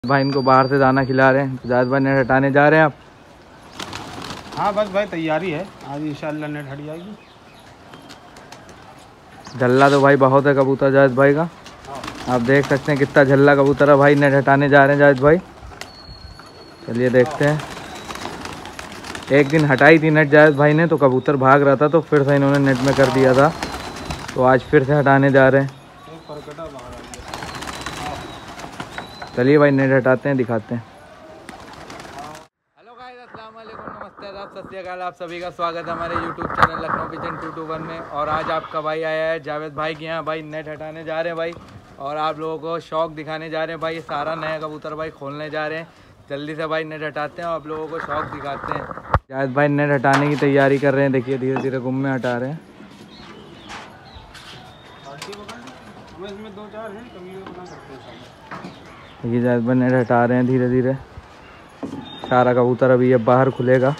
भाई इनको बाहर से दाना खिला रहे हैं। जायद भाई नेट हटाने जा रहे हैं आप? हाँ बस भाई तैयारी है, आज इंशाल्लाह नेट हट जाएगी। झल्ला तो भाई बहुत है कबूतर जायद भाई का, आप देख सकते हैं कितना झल्ला कबूतर है भाई। नेट हटाने जा रहे हैं जायद भाई, चलिए देखते हैं। एक दिन हटाई थी नेट जायद भाई ने तो कबूतर भाग रहा था, तो फिर से इन्होंने नेट में कर दिया था, तो आज फिर से हटाने जा रहे हैं। चलिए भाई नेट हटाते हैं, दिखाते हैं। हेलो गाइस, अस्सलाम वालेकुम, नमस्ते, आदाब, सत श्री अकाल। आप सभी का स्वागत है हमारे यूट्यूब चैनल लखनऊ पिजन 221 में। और आज आपका भाई आया है जावेद भाई के यहाँ, भाई नेट हटाने जा रहे हैं भाई, और आप लोगों को शौक दिखाने जा रहे हैं भाई। ये सारा नया कबूतर भाई खोलने जा रहे हैं, जल्दी से भाई नेट हटाते हैं और आप लोगों को शौक दिखाते हैं। जावेद भाई नेट हटाने की तैयारी कर रहे हैं, देखिए धीरे धीरे गुम में हटा रहे हैं। देखिए जायद भाई नेट हटा रहे हैं धीरे धीरे। सारा कबूतर अभी ये बाहर खुलेगा।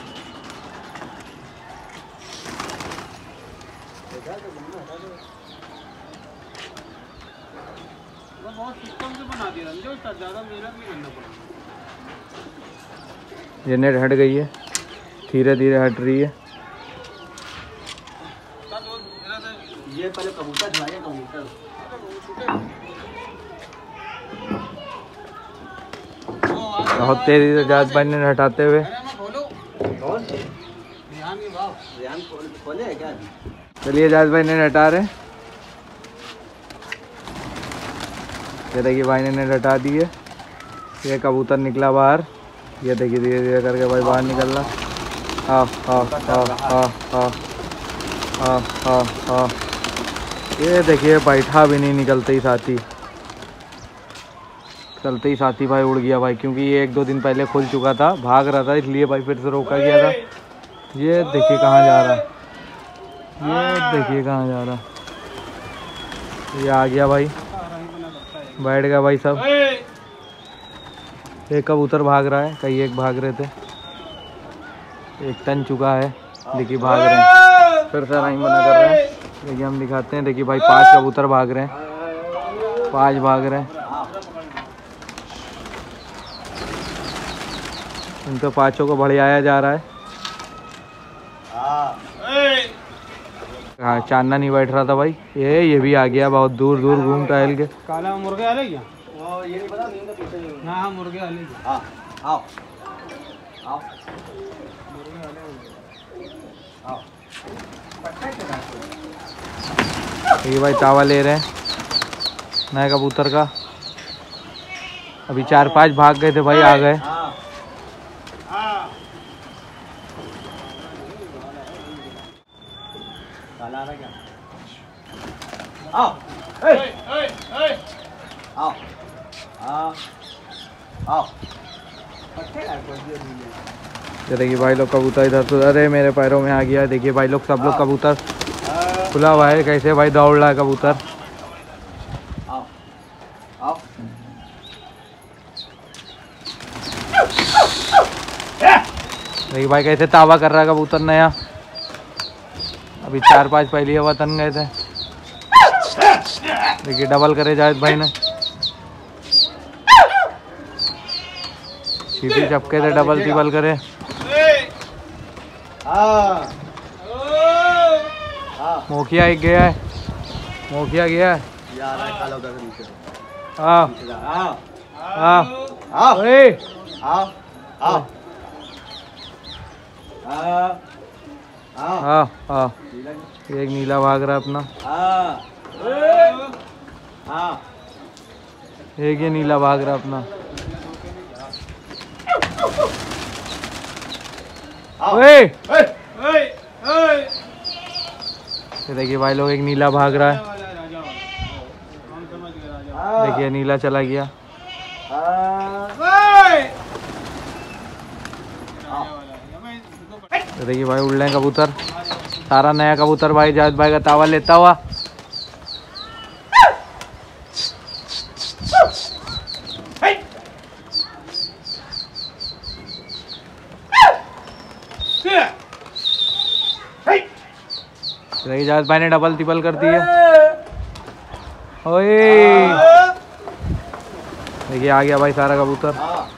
ये नेट हट गई है, धीरे धीरे हट रही है। ये पहले कबूतर झुलाइए, कबूतर बहुत तेजी से जायद भाई ने हटाते हुए। चलिए जायद भाई ने हटा रहे हैं। ये देखिए भाई ने नेट हटा दी है। ये कबूतर निकला बाहर, ये देखिए धीरे धीरे करके भाई बाहर निकल रहा। हाँ हाँ हाँ हाँ हाँ हाँ हाँ हाँ। ये देखिए बैठा भी नहीं, निकलते ही साथी, चलते ही साथी भाई उड़ गया भाई, क्योंकि ये एक दो दिन पहले खुल चुका था, भाग रहा था, इसलिए भाई फिर से रोका गया था। ये देखिए कहाँ जा रहा है, ये देखिए कहाँ जा रहा है। ये आ गया भाई, बैठ गया भाई सब। एक कबूतर भाग रहा है, कई एक भाग रहे थे, एक टन चुका है, देखिए भाग रहे हैं, फिर से नहीं मना कर रहे हैं। देखिए हम दिखाते हैं, देखिए भाई 5 कबूतर भाग रहे हैं, 5 भाग रहे हैं। इन तो 5 को बढ़ियाया जा रहा है। हाँ चांदना नहीं बैठ रहा था भाई, ये भी आ गया बहुत दूर दूर घूम टहल के। काला मुर्गे आले क्या? ये नहीं पता, नहीं तो पीछे ना। हाँ मुर्गे आले। हाँ आओ आओ मुर्गे आले आओ। ये भाई तावा ले रहे हैं नए कबूतर का। अभी 4-5 भाग गए थे भाई, आ गए। आओ आओ आओ आओ। ये देखिए भाई लोग कबूतर इधर तो, अरे मेरे पैरों में आ गया। देखिए भाई लोग, सब लोग कबूतर खुला हुआ है, कैसे भाई दौड़ रहा है कबूतर। आओ आओ। देखिए भाई कैसे तावा कर रहा है कबूतर नया। अभी 4-5 पहली हवा तन गए थे। देखिए डबल करे जायद भाई ने, सीधी चपके थे, डबल टिबल करे। मोखिया एक गया है, मोखिया गया है। हाँ हाँ हाँ हाँ। एक नीला भाग रहा है अपना, एक ये नीला भाग रहा अपना। देखिए भाई लोग, एक नीला भाग रहा है, देखिए नीला चला गया। देखिए भाई उड़ रहे हैं कबूतर, सारा नया कबूतर भाई जायद भाई का तावा लेता हुआ। देखिए जायद भाई ने डबल टिबल कर दी है। ओए देखिए आ गया भाई सारा कबूतर।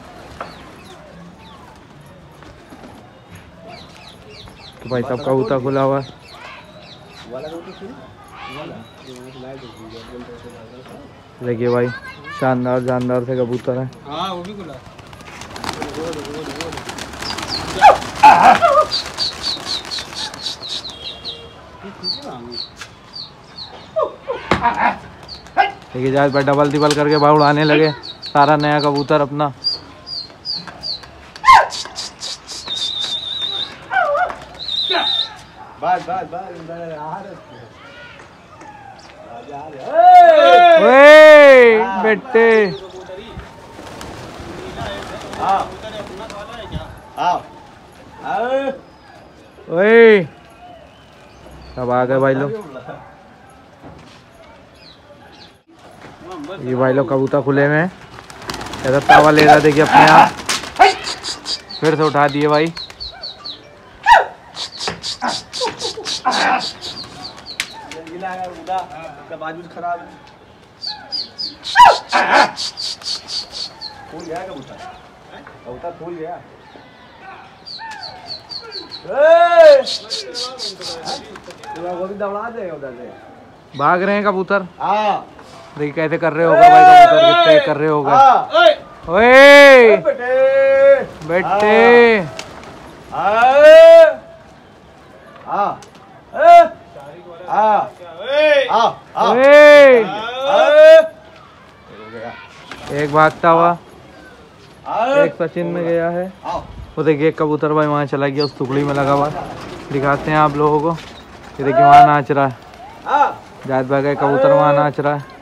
तो भाई सब कबूतर खुला हुआ है। देखिए भाई शानदार जानदार से कबूतर है। हाँ वो भी खुला। देखिए जायद भाई डबल तिबल करके भाई उड़ाने लगे सारा नया कबूतर अपना। बेटे ओए सब आ गए भाई लोग। ये भाई लोग कबूतर खुले में ऐसा तावा ले रहा देखिए अपने आप, फिर से उठा दिए भाई। खराब है। फूल गया कबूतर, कबूतर फूल गया। वो भी दौड़ा देगा उधर से। भाग रहे हैं कबूतर। देखिए कैसे कर रहे होगा भाई कबूतर, कितने कर रहे होगा। ओए बेटे एक भागता हुआ, एक सचिन में गया है। वो देखिए एक कबूतर भाई वहाँ चला गया, उस टुकड़ी में लगा हुआ। दिखाते हैं आप लोगों को। ये देखिए वहाँ नाच रहा है जायद भाई का कबूतर, वहाँ नाच रहा है।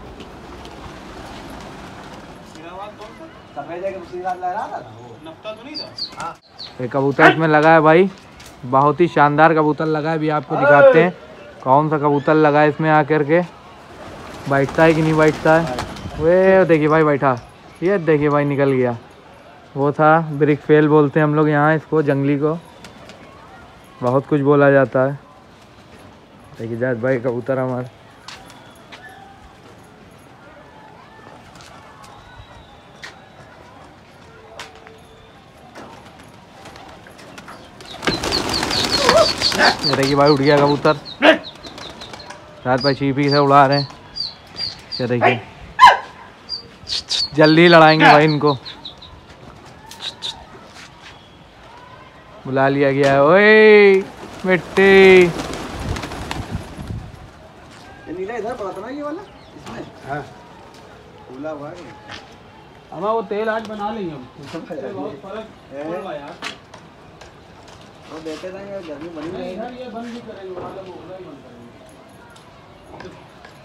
ये कबूतर इसमें लगा है भाई, बहुत ही शानदार कबूतर लगा है। अभी आपको दिखाते हैं कौन सा कबूतर लगा है इसमें आकर के, बैठता है कि नहीं बैठता है। वे देखिए भाई बैठा, ये देखिए भाई निकल गया। वो था ब्रिक फेल बोलते हैं हम लोग यहाँ इसको, जंगली को बहुत कुछ बोला जाता है। देखिए जायद भाई कबूतर हमारे। देखिए भाई उड़ गया कबूतर, जायद भाई चीपी से उड़ा रहे हैं। देखिए जल्दी लड़ाएंगे भाई इनको, बुला लिया गया है। ओए बेटे नीला इधर पड़ा था ना ये वाला इसमें। हाँ खुला हुआ है। हमें वो तेल आज बना लेंगे हम, बहुत फर्क पड़ेगा यार। वो देते रहेंगे, गर्मी बनी रहेगी। यार ये बंद भी करेंगे, वाला वो उधर ही बंद करेंगे।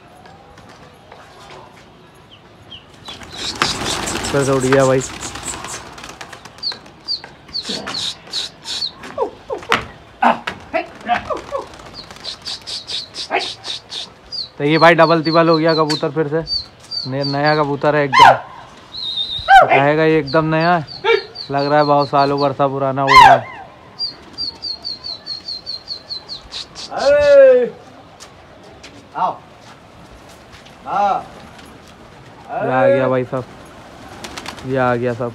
फिर से उड़ गया भाई। देखिए भाई डबल तिबल हो गया कबूतर फिर से। नया कबूतर है एकदम, रहेगा ये एकदम नया है। लग रहा है बहुत सालों वर्षा पुराना उड़ रहा है। ये आ गया भाई सब, ये आ गया सब।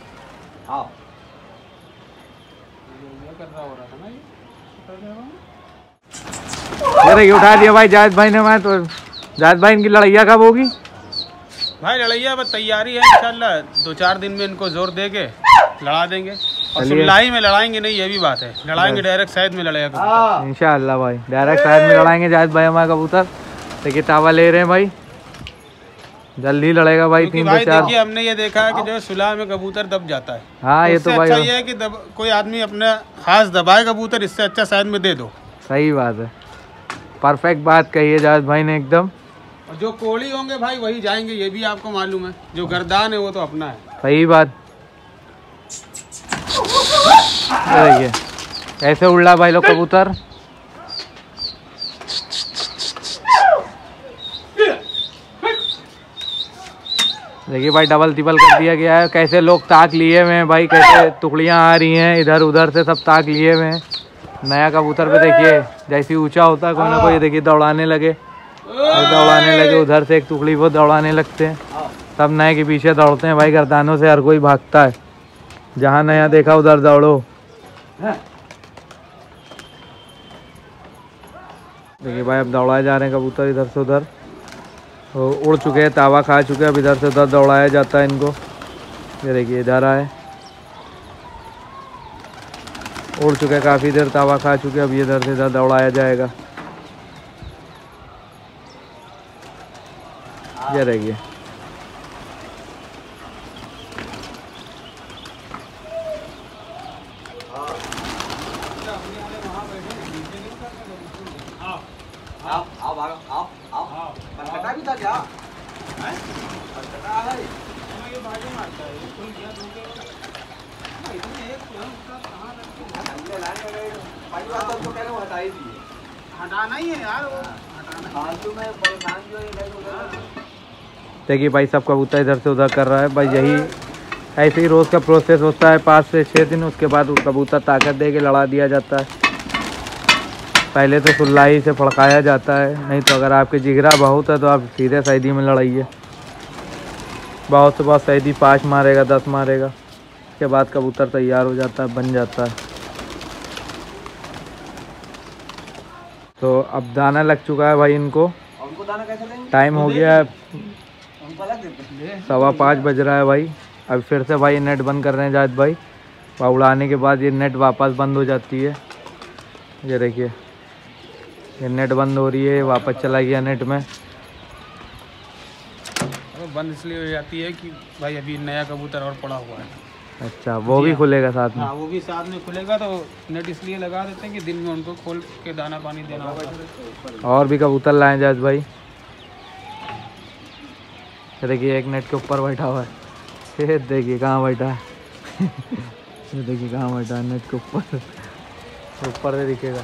ये देखिए उठा दिया भाई जायद भाई ने। मैं तो जायद भाई इनकी लड़ैया कब होगी भाई? लड़ैया बस तैयारी है इंशाल्लाह, 2-4 दिन में इनको जोर दे के लड़ा देंगे। और सुनलाई में लड़ाएंगे नहीं, ये भी बात है। लड़ाएंगे डायरेक्ट शायद में लड़ाएगा इंशाल्लाह भाई, डायरेक्ट शायद में लड़ाएंगे जायद भाई हमारे कबूतर। देखिए तावा ले रहे हैं भाई, जल्दी लड़ेगा भाई। 3 से 4 देखिए हमने ये देखा है कि जो सुलह में कबूतर दब जाता है। हाँ ये तो भाई अच्छा ये है कि कोई आदमी अपना खास दबाए कबूतर, इससे अच्छा शायद में दे दो। सही बात है, परफेक्ट बात कही है जायद भाई ने एकदम। और जो कोड़ी होंगे भाई वही जाएंगे, ये भी आपको मालूम है। जो गर्दान है वो तो अपना है। सही बात। देखिए ऐसे उड़ रहा भाई लोग कबूतर। देखिए भाई डबल तिबल कर दिया गया है। कैसे लोग ताक लिए हुए हैं भाई, कैसे टुकड़ियाँ आ रही हैं इधर उधर से, सब ताक लिए हुए हैं। नया कबूतर पे देखिए जैसे ऊंचा होता है कोई ना कोई, देखिए दौड़ाने लगे, दौड़ाने लगे उधर से एक टुकड़ी वो दौड़ाने लगते हैं। सब नए के पीछे दौड़ते हैं भाई, गर्दानों से हर कोई भागता है, जहाँ नया देखा उधर दौड़ो। देखिए भाई अब दौड़ाए जा रहे हैं कबूतर इधर से उधर, तो उड़ चुके हैं, तावा खा चुके हैं, अब इधर से उधर दौड़ाया जाता है इनको। ये देखिए इधर आए, उड़ चुके हैं काफ़ी देर, तावा खा चुके हैं, अब ये इधर से इधर दौड़ाया जाएगा। ये देखिए हटाना ही है यार, देखिए भाई सब कबूतर इधर से उधर कर रहा है भाई। यही ऐसे ही रोज़ का प्रोसेस होता है, 5 से 6 दिन, उसके बाद कबूतर ताकत दे के लड़ा दिया जाता है। पहले तो सुल्लाई से फड़काया जाता है, नहीं तो अगर आपके जिगरा बहुत है तो आप सीधे सैदी में लड़ाइए। बहुत से बहुत सैदी 5 मारेगा, 10 मारेगा, उसके बाद कबूतर तैयार हो जाता है, बन जाता है। तो अब दाना लग चुका है भाई इनको, उनको दाना कैसे देंगे? टाइम हो गया है, उनको अलग देते हैं। 5:15 बज रहा है भाई। अब फिर से भाई नेट बंद कर रहे हैं जाहिद भाई, और उड़ाने के बाद ये नेट वापस बंद हो जाती है। ये देखिए ये नेट बंद हो रही है, वापस चला गया नेट में। बंद इसलिए हो जाती है कि भाई अभी नया कबूतर और पड़ा हुआ है। अच्छा, वो भी खुलेगा साथ में? हाँ वो भी साथ में खुलेगा, तो नेट इसलिए लगा देते हैं कि दिन में उनको खोल के दाना पानी देना होगा। और भी कबूतर लाए जाहिद भाई। ये देखिए एक नेट के ऊपर बैठा हुआ है, ये देखिए कहाँ बैठा है ये देखिए कहाँ बैठा है, नेट के ऊपर, ऊपर से दिखेगा।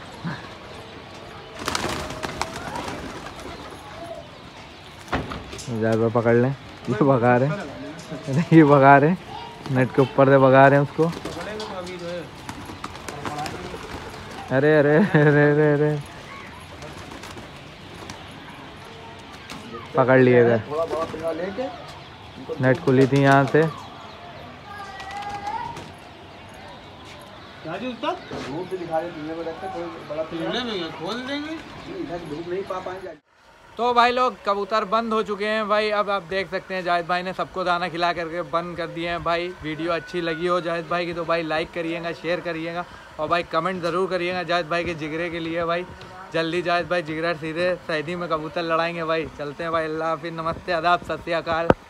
जाहिद भाई पकड़ लें, ये भगा रहे हैं, ये भगा रहे हैं, नेट के ऊपर से भगा रहे हैं उसको। अरे अरे अरे अरे अरे पकड़ लिए गए, नेट खुली थी यहाँ से। खोल देंगे तो भाई लोग कबूतर बंद हो चुके हैं भाई। अब आप देख सकते हैं जाहिद भाई ने सबको दाना खिला करके बंद कर दिए हैं भाई। वीडियो अच्छी लगी हो जाहिद भाई की तो भाई लाइक करिएगा, शेयर करिएगा, और भाई कमेंट ज़रूर करिएगा जाहिद भाई के जिगरे के लिए भाई। जल्दी जाहिद भाई जिगरा सीधे सैदी में कबूतर लड़ाएंगे भाई। चलते हैं भाई, अल्लाह हाफिज़, नमस्ते, आदाब, सत श्री अकाल।